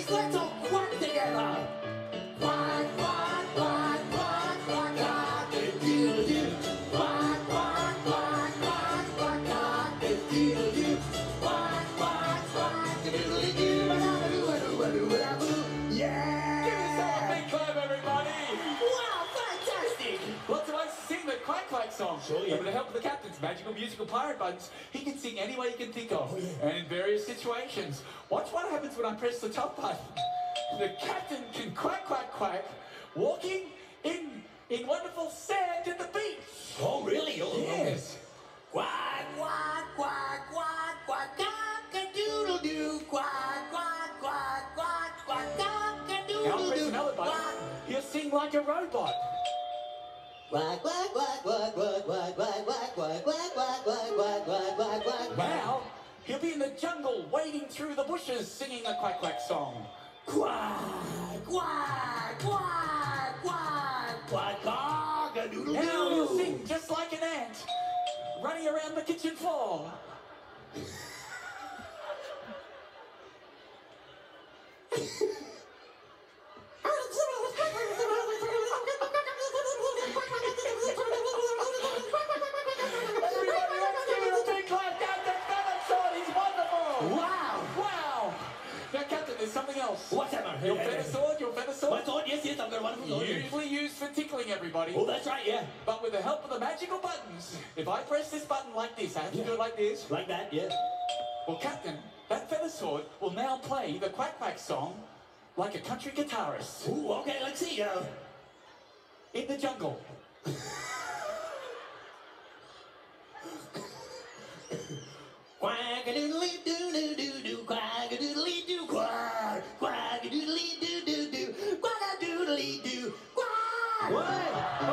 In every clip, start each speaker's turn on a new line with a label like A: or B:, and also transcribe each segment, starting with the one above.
A: let's all quack together. Quack, quack, quack, quack, quack, cock-a-doodle-doo. Quack, quack, quack, quack, quack, cock-a-doodle-doo. Quack, quack, quack-a-doodle-doo. Yeah!
B: Give yourself a big clap, everybody!
A: Wow, fantastic!
B: Lots of ways to sing the Quack Quack song.
A: Sure, yeah.
B: But with the help of the captain's magical musical pirate buttons, he can sing any way you can think of,
A: Oh, yeah.
B: and in various situations. Watch what happens when I press the top button. The captain can quack, quack, quack, walking in wonderful sand at the beach.
A: Oh, really? Oh,
B: Yes.
A: Quack, quack, quack, quack, quack, cock-a-doodle-doo. Quack, quack, quack, quack, quack,
B: Now press
A: cock-a-doodle-doo.
B: another button. He'll sing like a robot.
A: Quack, quack, quack, quack, quack, quack, quack, quack, quack, quack, quack, quack, quack, quack, quack, quack.
B: Now, he'll be in the jungle wading through the bushes singing the Quack Quack song.
A: Quack, quack, quack, quack, quack, cock-a-doodle-doo.
B: Now he'll sing just like an ant, running around the kitchen floor. Everybody, let's give it a big clap. Captain Feathersword, he's wonderful.
A: Wow.
B: Wow. Now, Captain, there's something else.
A: What's that, man?
B: Your feather sword, your feather sword.
A: My sword, yes, yes, I've got a wonderful sword.
B: Usually used for tickling everybody.
A: Oh, that's right, yeah.
B: But with the help of the magical buttons, if I press this button like this, I have to do it like this.
A: Like that, yeah.
B: Well, Captain, that feather sword will now play the Quack Quack song like a country guitarist
A: Ooh, okay, let's see.
B: in the jungle.
A: Quack-a-doodly-doo-doo-doo-doo, quack-a-doodly-doo, quack, quack-a-doodly-doo-doo-doo, quack-a-doodly-doo, quack!
C: What?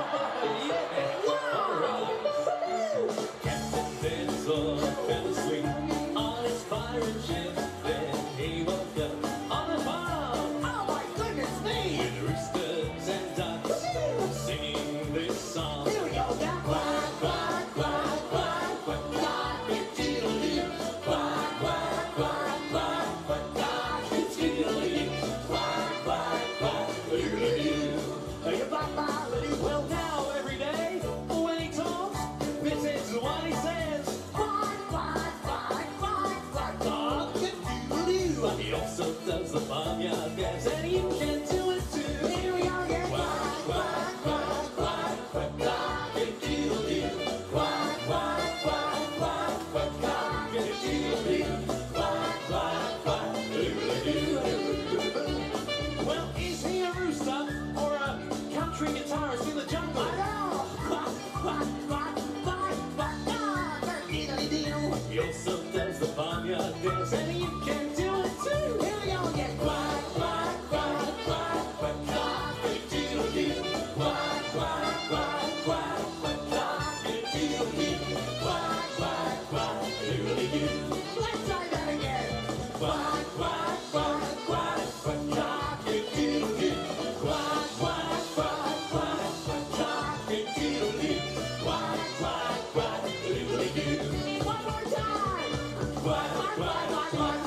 C: Captain Feathersword fell asleep on his pirate ship. Then he woke up on a farm
A: Oh my goodness me!
C: with roosters and ducks singing this song.
A: Here we go, now. Quack, quack, quack, quack, quack, cock-a-doodle-doo, quack, quack, quack, quack, quack, cock-a-doodle-doo, quack, quack, quack, doodle-doo. Ba-ba-ba-ba-doo.
C: Well, now every day when he talks, this is what he says.
A: Quack, quack, quack, quack, quack, cock-a-doodle-doo.
C: He also does the farmyard dance, and you can do it too.
A: Here we go again. Quack, quack, quack, quack, quack, cock-a-doodle-doo. Quack, quack, quack, quack, quack, cock-a-doodle-doo. Quack, quack, quack, doodle-doo.
C: Well, is he a rooster or a country guitarist in the jungle?
A: I know. Quack, quack, quack, quack, quack, cock-a-doodle-doo.
C: He also does the farmyard dance, and you can do it too.
A: Here we go again. Quack, quack, quack, quack, quack, cock-a-doodle-doo. Quack, quack, quack, quack, quack, cock-a-doodle-doo. Quack, quack, quack, doodle-doo. Let's try that again. Quack, quack, quack, quack, quack, cock-a-doodle-doo. Quack, quack, quack, quack, quack, cock-a-doodle-doo. Quack, quack, quack, doodle-doo. One more time. Quack, quack, quack, quack.